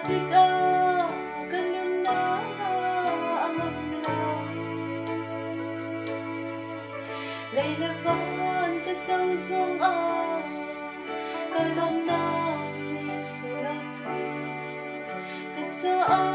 Adik a ganun na ang amla Leilevan ka châu sông a Ka lom na si su la tu Ka cha a